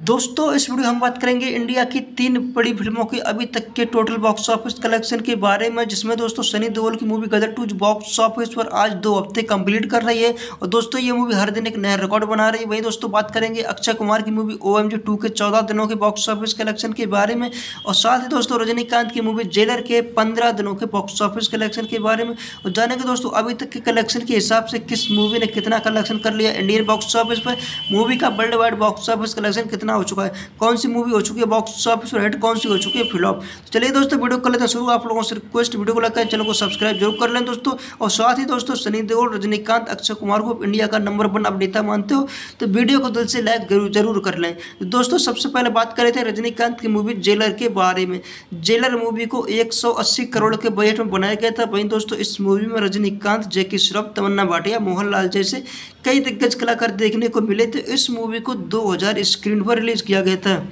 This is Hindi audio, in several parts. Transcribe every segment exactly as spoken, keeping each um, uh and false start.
दोस्तों इस वीडियो हम बात करेंगे इंडिया की तीन बड़ी फिल्मों के अभी तक के टोटल बॉक्स ऑफिस कलेक्शन के बारे में, जिसमें दोस्तों सनी देओल की movie Gadar two box office पर आज दो हफ्ते कंप्लीट कर रही है और दोस्तों ये मूवी हर दिन एक नया रिकॉर्ड बना रही है। वहीं दोस्तों बात करेंगे अक्षय कुमार की movie O M G two के चौदह दिनों के बॉक्स ऑफिस कलेक्शन के बारे में और साथ ही दोस्तों रजनीकांत की मूवी जेलर के पंद्रह दिनों के बॉक्स ऑफिस कलेक्शन के बारे में और जानेंगे दोस्तों अभी तक के कलेक्शन के हिसाब से किस मूवी ने कितना कलेक्शन कर लिया इंडियन बॉक्स ऑफिस पर, मूवी का world wide box office collection कितना हो चुका है, कौन सी मूवी हो चुकी है बॉक्स ऑफिस पर हिट, कौन सी हो चुकी है फ्लॉप। तो चलिए दोस्तों वीडियो कर लेते हैं शुरू। आप लोगों से रिक्वेस्ट वीडियो को लाइक चैनल को सब्सक्राइब जरूर कर लें दोस्तों। और साथ ही दोस्तों सनी देओल रजनीकांत अक्षय कुमार को इंडिया का नंबर वन अभिनेता मानते हो तो वीडियो को दिल से लाइक जरूर कर लें। तो दोस्तों सबसे पहले बात कर रहे थे रजनीकांत की मूवी जेलर के बारे में। जेलर मूवी को एक सौ अस्सी करोड़ के बजट में बनाया गया था। वहीं दोस्तों इस मूवी में रजनीकांत, जैकी श्रॉफ, तमन्ना भाटिया, मोहनलाल जैसे कई दिग्गज कलाकार देखने को मिले थे। इस मूवी को दो हज़ार स्क्रीन पर रिलीज किया गया था।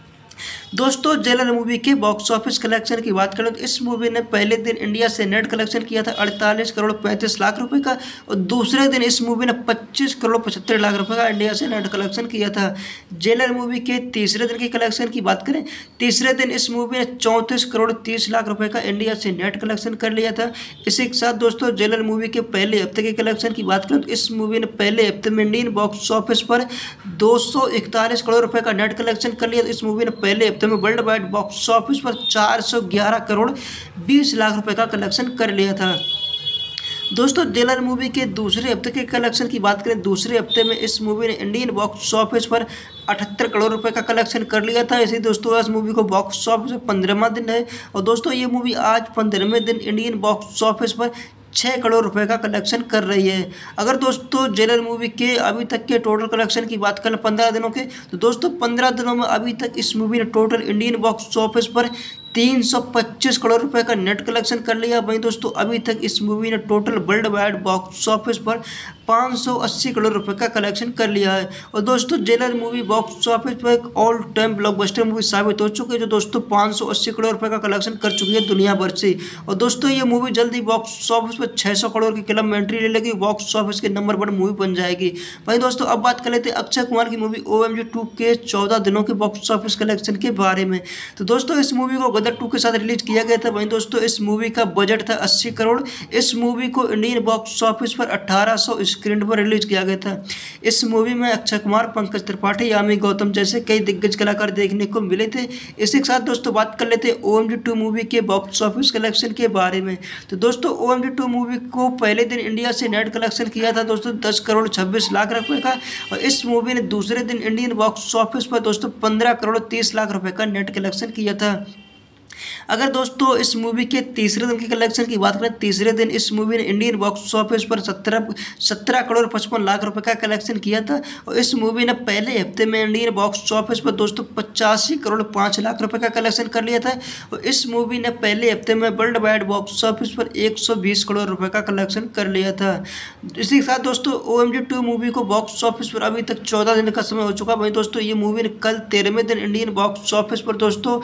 दोस्तों जेलर मूवी के बॉक्स ऑफिस कलेक्शन की बात करें तो इस मूवी ने पहले दिन इंडिया से नेट कलेक्शन किया था अड़तालीस करोड़ पैंतीस लाख रुपए का और दूसरे दिन इस मूवी ने पच्चीस करोड़ पचहत्तर लाख रुपए का इंडिया से नेट कलेक्शन किया था। जेलर मूवी के तीसरे दिन की कलेक्शन की बात करें, तीसरे दिन इस मूवी ने चौंतीस करोड़ तीस लाख रुपए का इंडिया से नेट कलेक्शन कर लिया था। इसी के साथ दोस्तों जेलर मूवी के पहले हफ्ते की कलेक्शन की बात करें तो इस मूवी ने पहले हफ्ते में इंडियन बॉक्स ऑफिस पर दो सौ इकतालीस करोड़ रुपए का नेट कलेक्शन कर लिया। इस मूवी ने पहले हफ्ते में वर्ल्ड वाइड बॉक्स ऑफिस पर चार सौ ग्यारह करोड़ बीस लाख रुपए का कलेक्शन कर लिया था। दोस्तों जेलर मूवी के दूसरे हफ्ते के कलेक्शन की बात करें, दूसरे हफ्ते में इस मूवी ने इंडियन बॉक्स ऑफिस पर अठहत्तर करोड़ रुपए का कलेक्शन कर लिया था। इसी दोस्तों इस मूवी को बॉक्स ऑफिस पर पंद्रहवां दिन है और दोस्तों ये मूवी आज पंद्रहवें दिन इंडियन बॉक्स ऑफिस पर छः करोड़ रुपए का कलेक्शन कर रही है। अगर दोस्तों जेलर मूवी के अभी तक के टोटल कलेक्शन की बात करें पंद्रह दिनों के, तो दोस्तों पंद्रह दिनों में अभी तक इस मूवी ने टोटल इंडियन बॉक्स ऑफिस पर तीन सौ पच्चीस करोड़ रुपए का नेट कलेक्शन कर लिया। वहीं दोस्तों अभी तक इस मूवी ने total world wide box office पर पाँच सौ अस्सी करोड़ रुपए का कलेक्शन कर लिया है। और दोस्तों जेलर मूवी बॉक्स ऑफिस पर एक ऑल टाइम ब्लॉकबस्टर मूवी साबित हो चुकी है, जो दोस्तों पाँच सौ अस्सी करोड़ रुपए का कलेक्शन कर चुकी है दुनिया भर से। और दोस्तों ये मूवी जल्दी बॉक्स ऑफिस पर छः सौ करोड़ की क्लब में एंट्री ले लेगी, बॉक्स ऑफिस के नंबर वन मूवी बन जाएगी। वहीं दोस्तों अब बात कर लेते हैं अक्षय कुमार की movie O M G two के चौदह दिनों के बॉक्स ऑफिस कलेक्शन के बारे में। तो दोस्तों इस मूवी को गदर टू के साथ रिलीज किया गया था। वहीं दोस्तों इस मूवी का बजट था अस्सी करोड़। इस मूवी को इंडियन बॉक्स ऑफिस पर अठारह सौ स्क्रीन पर रिलीज किया गया था। इस मूवी में अक्षय कुमार, पंकज त्रिपाठी, यामी गौतम जैसे कई दिग्गज कलाकार देखने को मिले थे। इसी के साथ दोस्तों बात कर लेते हैं O M G two movie के बॉक्स ऑफिस कलेक्शन के बारे में। तो दोस्तों O M G two movie को पहले दिन इंडिया से नेट कलेक्शन किया था दोस्तों दस करोड़ छब्बीस लाख रुपए का और इस मूवी ने दूसरे दिन इंडियन बॉक्स ऑफिस पर दोस्तों पंद्रह करोड़ तीस लाख रुपए का नेट कलेक्शन किया था। अगर दोस्तों इस मूवी के तीसरे दिन की कलेक्शन की बात करें, तीसरे दिन इस मूवी ने इंडियन बॉक्स ऑफिस पर सत्रह सत्रह करोड़ पचपन लाख रुपए का कलेक्शन किया था और इस मूवी ने पहले हफ्ते में इंडियन बॉक्स ऑफिस पर दोस्तों पचासी करोड़ पाँच लाख रुपए का कलेक्शन कर लिया था और इस मूवी ने पहले हफ्ते में वर्ल्ड वाइड बॉक्स ऑफिस पर एक सौ बीस करोड़ रुपए का कलेक्शन कर लिया था। इसी के साथ दोस्तों O M G two movie को बॉक्स ऑफिस पर अभी तक चौदह दिन का समय हो चुका। वहीं दोस्तों ये मूवी ने कल तेरहवें दिन इंडियन बॉक्स ऑफिस पर दोस्तों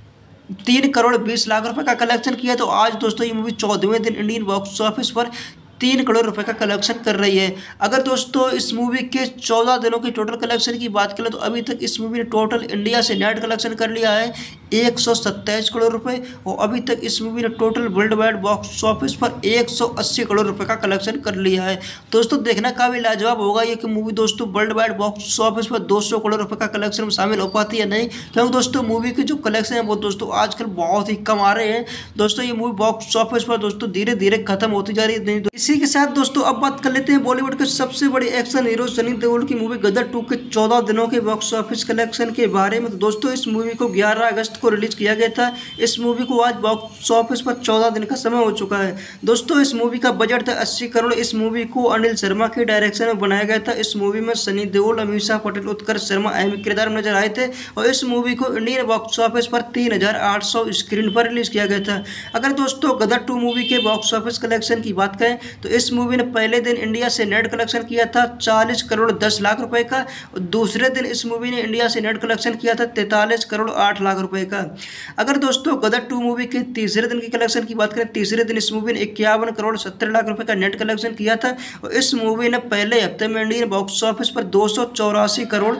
तीन करोड़ बीस लाख रुपए का कलेक्शन किया। तो आज दोस्तों ये मूवी चौदहवें दिन इंडियन बॉक्स ऑफिस पर तीन करोड़ रुपए का कलेक्शन कर रही है। अगर दोस्तों इस मूवी के चौदह दिनों की टोटल कलेक्शन की बात करें तो अभी तक इस मूवी ने टोटल इंडिया से नेट कलेक्शन कर लिया है एक सौ सत्ताईस करोड़ रुपए और अभी तक इस मूवी ने total world wide box office पर एक सौ अस्सी करोड़ रुपए का कलेक्शन कर लिया है। दोस्तों देखना काफ़ी लाजवाब होगा ये कि मूवी दोस्तों वर्ल्ड वाइड बॉक्स ऑफिस पर दो सौ करोड़ रुपए का कलेक्शन में शामिल हो पाती है नहीं, क्योंकि दोस्तों मूवी की जो कलेक्शन है वो दोस्तों आजकल बहुत ही कम आ रहे हैं। दोस्तों ये मूवी बॉक्स ऑफिस पर दोस्तों धीरे धीरे खत्म होती जा रही है। इसी के साथ दोस्तों अब बात कर लेते हैं बॉलीवुड के सबसे बड़े एक्शन हीरो सनी देओल की मूवी गदर टू के चौदह दिनों के बॉक्स ऑफिस कलेक्शन के बारे में। तो दोस्तों इस मूवी को ग्यारह अगस्त को रिलीज किया गया था। इस मूवी को आज बॉक्स ऑफिस पर चौदह दिन का समय हो चुका है। दोस्तों इस मूवी का बजट था अस्सी करोड़। इस मूवी को अनिल शर्मा के डायरेक्शन में बनाया गया था। इस मूवी में सनी देओल, अमीषा पटेल, उत्कर्ष शर्मा अहम किरदार में नजर आए थे और इस मूवी को इंडियन बॉक्स ऑफिस पर तीन हजार आठ सौ स्क्रीन पर रिलीज किया गया था। अगर दोस्तों गदर टू मूवी के बॉक्स ऑफिस कलेक्शन की बात करें तो इस मूवी ने पहले दिन इंडिया से नेट कलेक्शन किया था चालीस करोड़ दस लाख रुपए का और दूसरे दिन इस मूवी ने इंडिया से नेट कलेक्शन किया था तैंतालीस करोड़ आठ लाख रुपए का। अगर दोस्तों गदर टू मूवी के तीसरे दिन की कलेक्शन की बात करें, तीसरे दिन इस मूवी ने इक्यावन करोड़ सत्तर लाख रुपए का नेट कलेक्शन किया था और इस मूवी ने पहले हफ्ते में इंडियन बॉक्स ऑफिस पर दो सौ चौरासी करोड़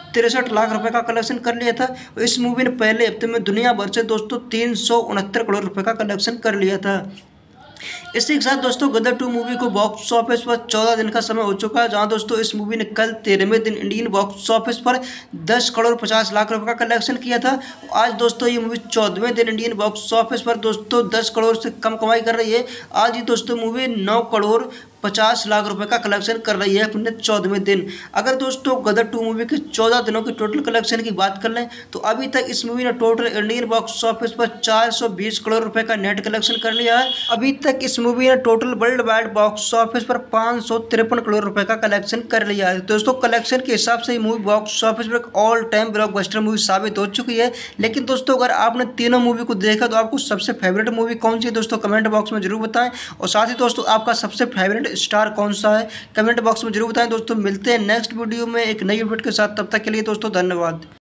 तिरसठ लाख रुपए का कलेक्शन कर लिया था। और इस मूवी ने पहले हफ्ते में दुनिया भर से दोस्तों तीन सौ उनहत्तर करोड़ रुपए का कलेक्शन कर लिया था। इसी के साथ दोस्तों गदर टू मूवी को बॉक्स ऑफिस पर चौदह दिन का समय हो चुका है, जहां दोस्तों इस मूवी ने कल तेरहवें दिन इंडियन बॉक्स ऑफिस पर दस करोड़ पचास लाख रुपए का कलेक्शन किया था। आज दोस्तों ये मूवी चौदहवें दिन इंडियन बॉक्स ऑफिस पर दोस्तों दस करोड़ से कम कमाई कर रही है। आज ही दोस्तों मूवी नौ करोड़ पचास लाख रुपए का कलेक्शन कर रही है अपने चौदहवें दिन। अगर दोस्तों गदर टू मूवी के चौदह दिनों की टोटल कलेक्शन की बात कर लें तो अभी तक इस मूवी ने टोटल इंडियन बॉक्स ऑफिस पर चार सौ बीस करोड़ रुपए का नेट कलेक्शन कर लिया है। अभी तक इस मूवी ने total world wide box office पर पाँच सौ तिरपन करोड़ रुपए का कलेक्शन कर लिया है। दोस्तों कलेक्शन के हिसाब से ये मूवी बॉक्स ऑफिस पर एक ऑल टाइम ब्लॉकबस्टर मूवी साबित हो चुकी है। लेकिन दोस्तों अगर आपने तीनों मूवी को देखा तो आपको सबसे फेवरेट मूवी कौन सी है दोस्तों कमेंट बॉक्स में जरूर बताएं। और साथ ही दोस्तों आपका सबसे फेवरेट स्टार कौन सा है कमेंट बॉक्स में जरूर बताएं। दोस्तों मिलते हैं नेक्स्ट वीडियो में एक नई अपडेट के साथ, तब तक के लिए दोस्तों धन्यवाद।